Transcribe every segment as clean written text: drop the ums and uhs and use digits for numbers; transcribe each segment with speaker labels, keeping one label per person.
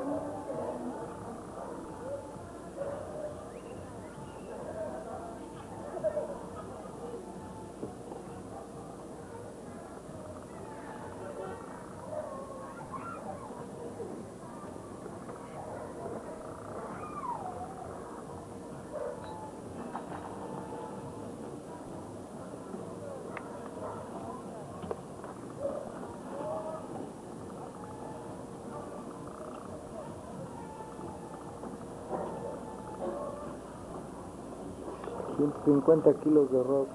Speaker 1: $50 kilos de rock.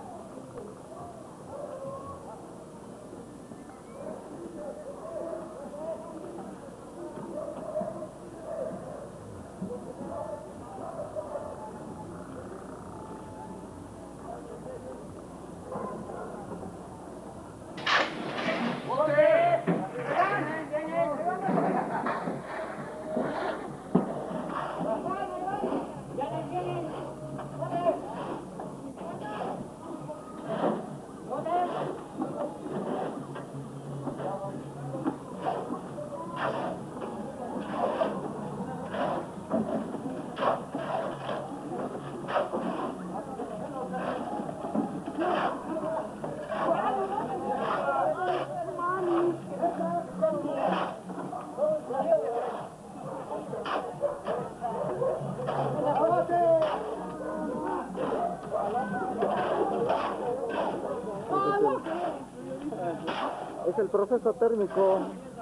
Speaker 1: Es el proceso térmico.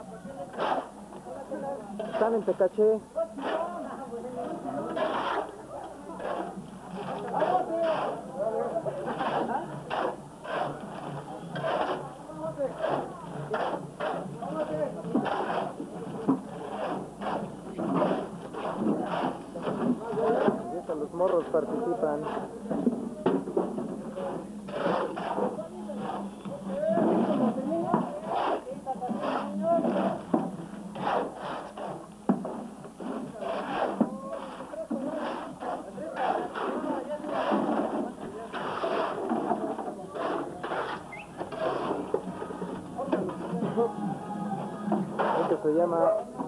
Speaker 1: Están en Tecaché. Y hasta los morros participan. Esto se llama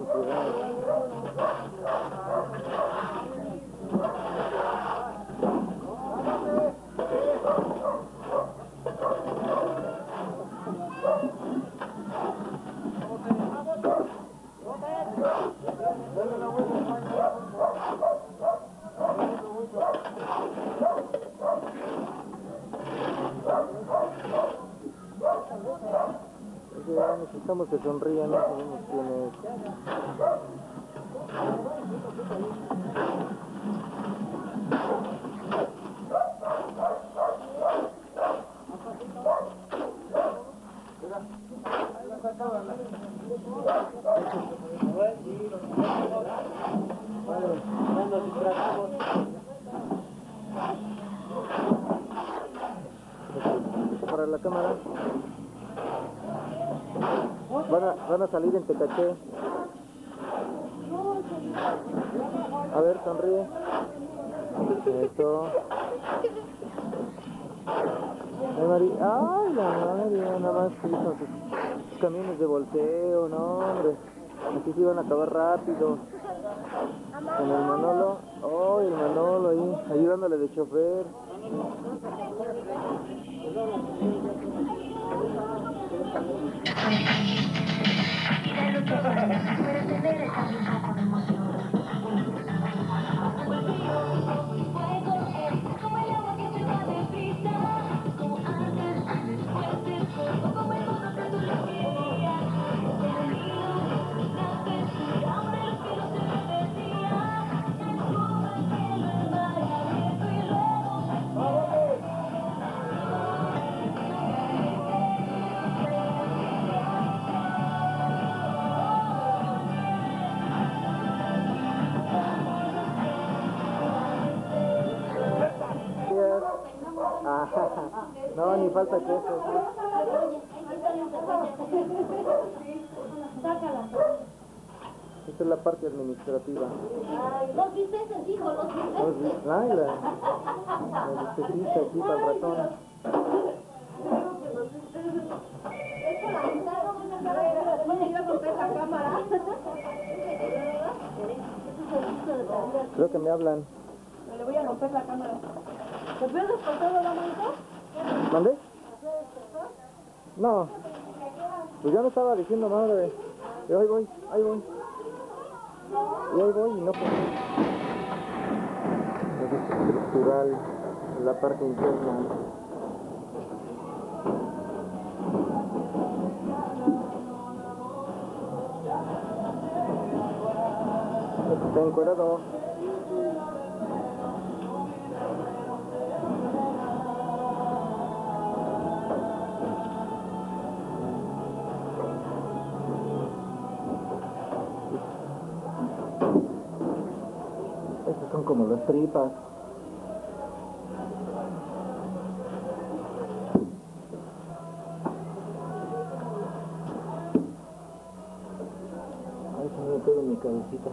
Speaker 1: necesitamos que sonrían, no sabemos quién es. Para la cámara. Van a salir en Tecaché. A ver, sonríe. Eso. Ay, la María, nada más hizo sus camiones de volteo, no, hombre. Aquí se iban a acabar rápido. Con el Manolo. Oh, el Manolo ahí, ayudándole de chofer.
Speaker 2: Para tener esa un poco de emoción. Como el agua que se va deprisa, como antes, después del fuego, como el mundo que tú lo querías. Ahora los kilos se revertían, el fuego, el cielo, el mar abierto y luego
Speaker 1: No, ni falta que eso. Esta es la parte administrativa.
Speaker 2: los bisteces, hijo, los bisteces.
Speaker 1: La bistecita aquí para el ratón.
Speaker 2: Es por la mitad, no me iba a romper la cámara.
Speaker 1: Creo que me hablan.
Speaker 3: Le voy a romper la cámara. ¿Te ves despertado la manito?
Speaker 1: ¿Dónde? No. Pues ya me estaba diciendo madre. Pero ahí voy, ahí voy. Y ahí voy y no puedo. Es estructural, la parte interna. Está encuerado. Estas son como las tripas. Ahí se me pego mi cabecita.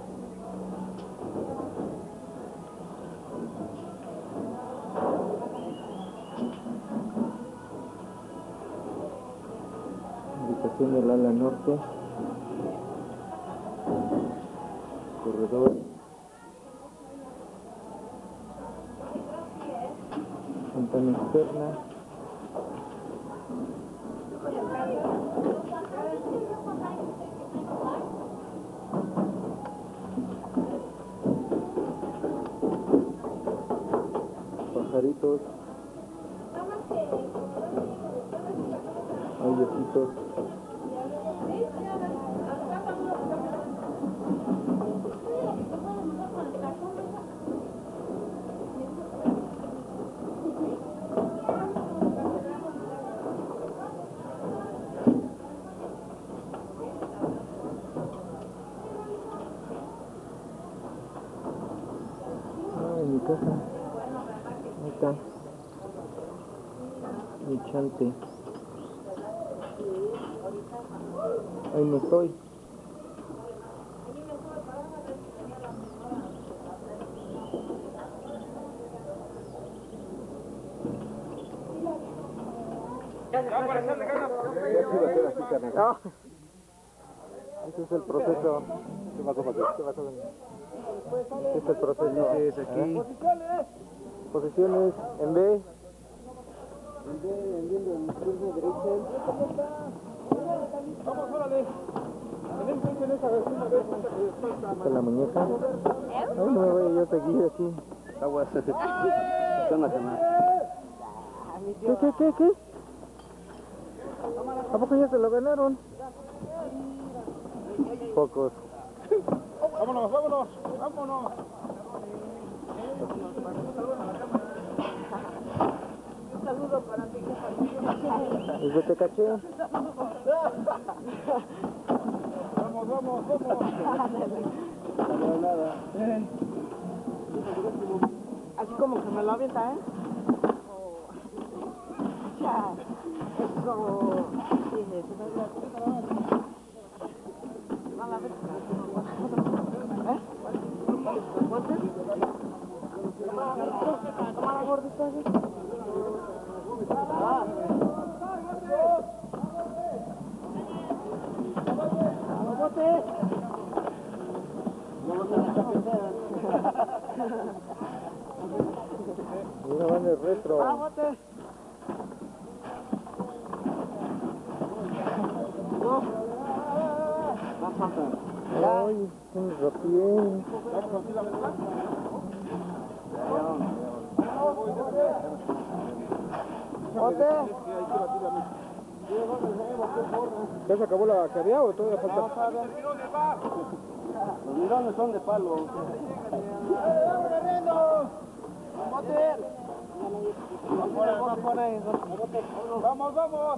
Speaker 1: Habitación del ala norte. Corredor. Ventana externa. Pajaritos. Hay ojitos. En mi casa. Ahí está. Mi chante. Ahí no estoy. Ah, ese es el proceso. ¿Qué pasó? ¿Qué pasó? Este es el proceso. Es aquí. Posiciones en B. En derecha. Vamos, órale. Esta es la muñeca. Ay, no me voy yo a seguir aquí. Aguas. ¿Qué? ¿A poco ya se lo ganaron? Pocos. Vámonos. Un saludo para ti. ¿Y yo te caché? Vamos. No, nada. Así como que me lo avienta, ¿eh? Ya. Eso. No la ves. ¿Eh? Toma la gordita. Una banda de retro. Ay, un rapién. ¿Ya se acabó la carrera o todavía falta? Los mirones son de palo. Vamos.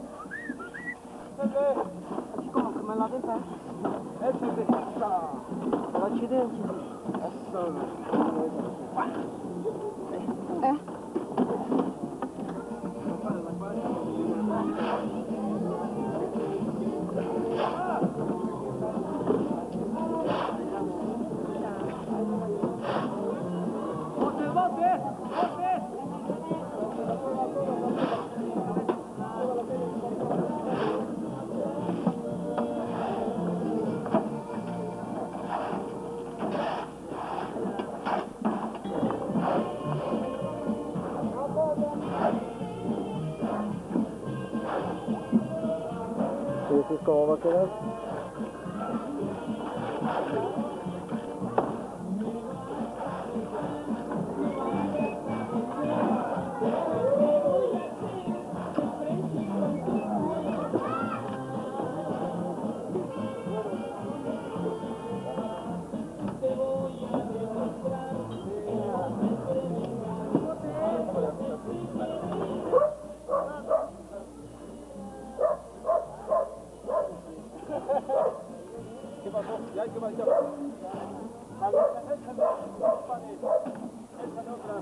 Speaker 1: Así como que me la deja. Pero chile. cómo va a quedar.
Speaker 4: ¿Qué pasó? Ya, ¿qué pasó? Échale otra.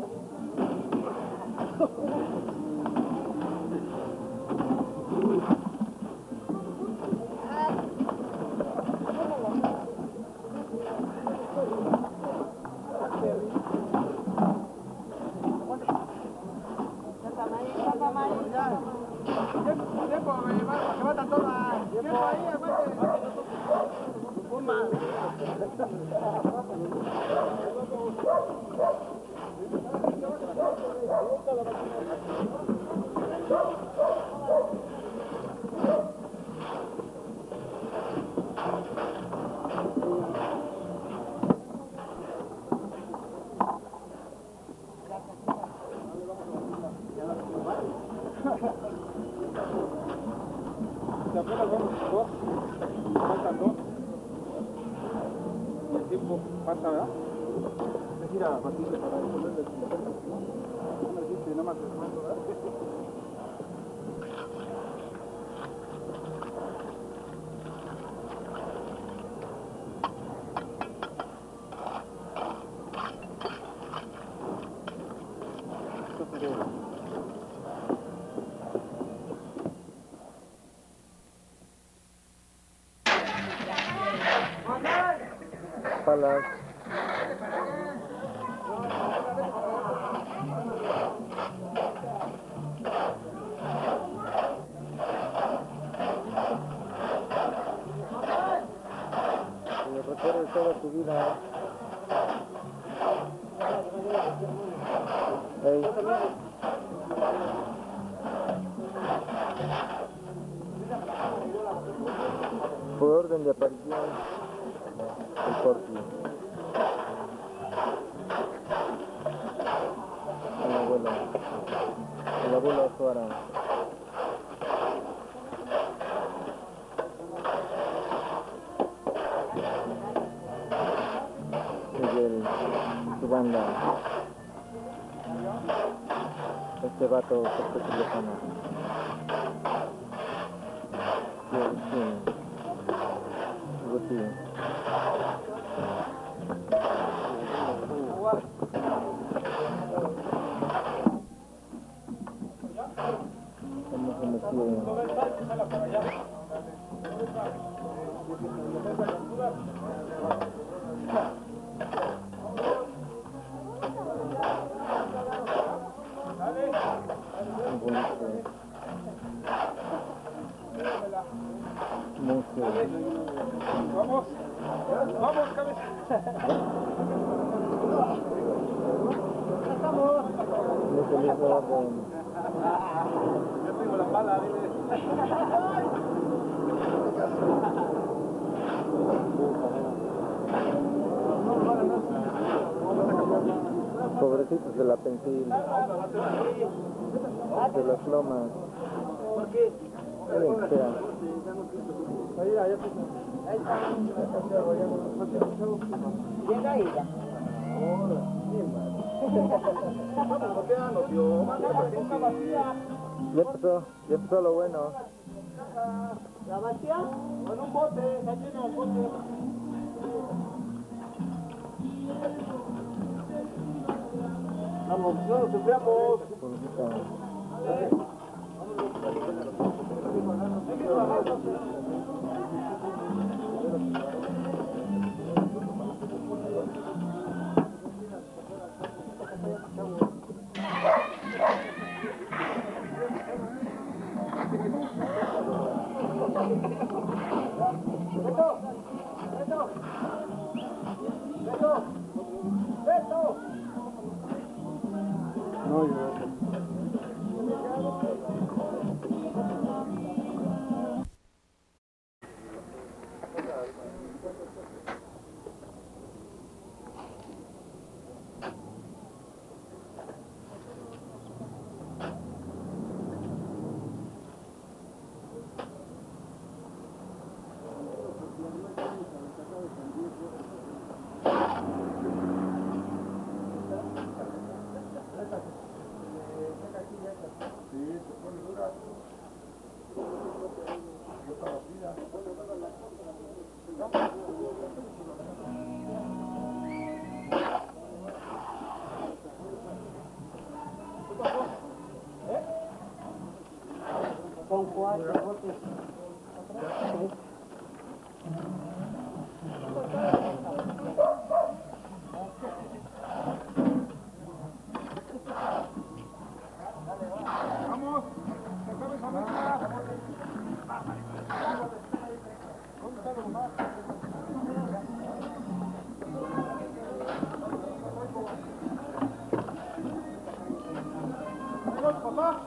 Speaker 4: Tiempo, que matan todas. Tiempo ahí, aguante. ¿Te acuerdas? Vamos, dos. Faltan dos. El tiempo pasa, ¿verdad? Se gira bastante para resolver el tiempo. No me dijiste nada más, ¿verdad?
Speaker 1: Palas. Que recuerdes toda tu vida. Hey. Por orden de aparición, el Corti. El abuelo Suara. Miguel, su banda. Este vato que se le llama. Guti. ¿Cómo se metió?
Speaker 4: Vamos, vamos, cabeza.
Speaker 1: Listo, listo, orden.
Speaker 4: Ya tengo la pala, dile.
Speaker 1: Pobrecitos de la pensil, de las lomas.
Speaker 4: ¿Por qué?
Speaker 1: Miren que sea.
Speaker 4: Ahí, ya está.
Speaker 3: Llega ella.
Speaker 1: Ya empezó lo bueno.
Speaker 3: ¿La vacía?
Speaker 4: Con un bote, está lleno el bote. Vamos, no nos enfriamos.
Speaker 1: Pobrecita. No, yo
Speaker 3: 4 botes.
Speaker 4: Vamos, sacame esa mesa. ¿Dónde está lo más? Papá.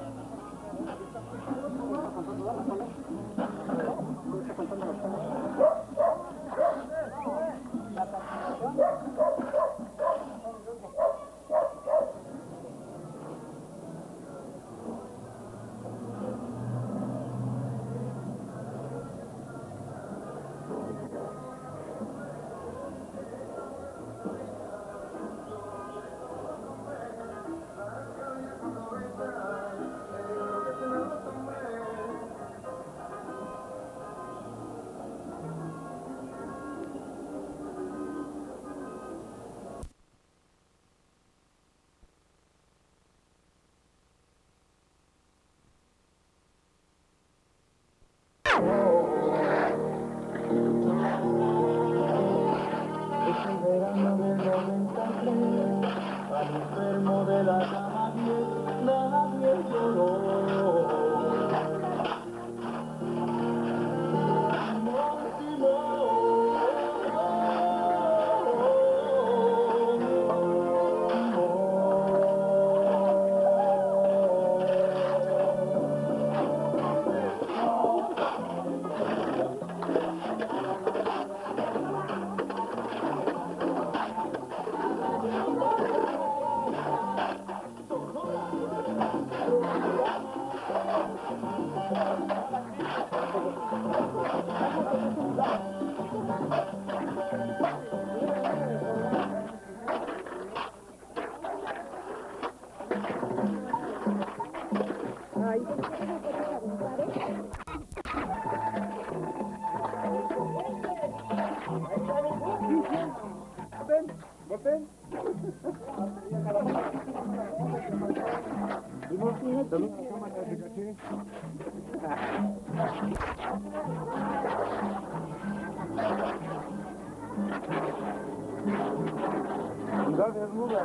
Speaker 5: Es el verano del 93, al enfermo de la cama nadie lloró.
Speaker 4: ¿Voten?
Speaker 1: Anda desnuda.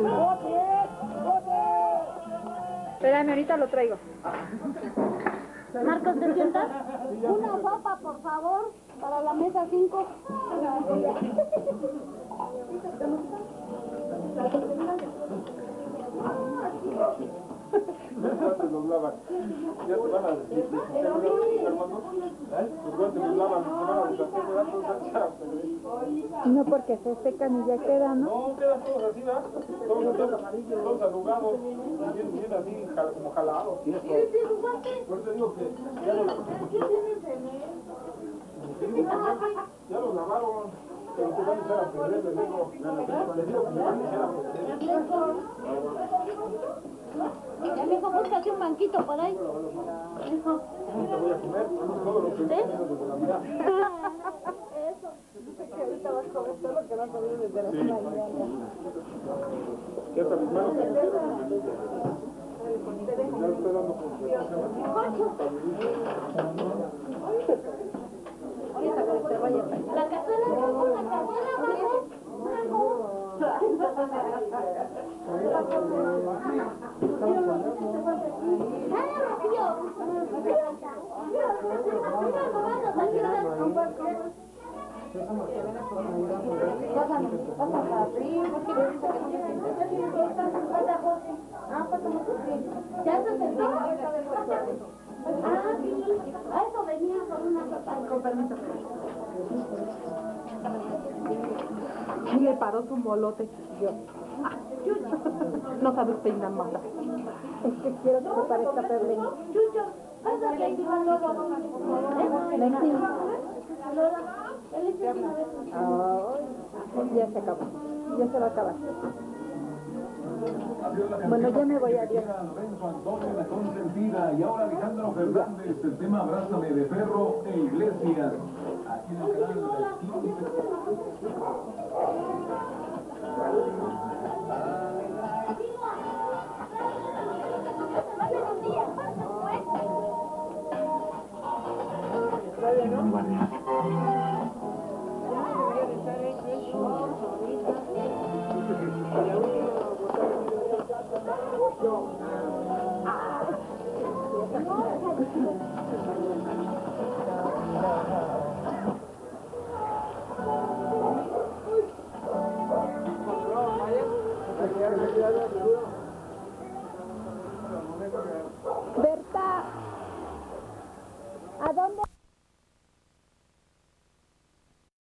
Speaker 3: Espérame, ahorita lo traigo.
Speaker 2: Marcos, ¿te sientas? Una sopa, por favor, para la mesa 5.
Speaker 4: Los guantes los lavan. Ya te van a decir, hermano. Los guantes los lavan, se van a deshacer,
Speaker 3: No, porque se secan y ya quedan, ¿no?
Speaker 4: no, quedan todos así, ¿verdad? Todos arrugados, bien así, como jalados. Por eso te digo que ya los lavaron, pero te van a echar a perder, les digo que te van a echar a perder.
Speaker 2: Ya me dijo, búscate un banquito por ahí.
Speaker 4: Te voy a comer todo lo que me desde la mañana.
Speaker 3: Eso. Dice que ahorita vas a comer todo lo que vas a comer desde la mañana.
Speaker 4: Ya está mis manos. Ya estoy dando por
Speaker 3: Ahorita cuando te vayas.
Speaker 2: La cazuela, Marcos. ¡Dale, Rocío! A eso venía con una sopa. Con permiso.
Speaker 3: Y le paró su molote. Yo. No sabes peinar mata. Es que quiero que se parezca a Perlín.
Speaker 2: Chucho, pásale encima Lola. Lola, él está encima de eso.
Speaker 3: Ya se acabó. Ya se va a acabar. Bueno, ya me voy, adiós.
Speaker 6: Lorenzo Antonio, la consentida, y ahora Alejandro Fernández, el tema Abrázame de Perro e Iglesias. Aquí en el canal de
Speaker 1: Gracias.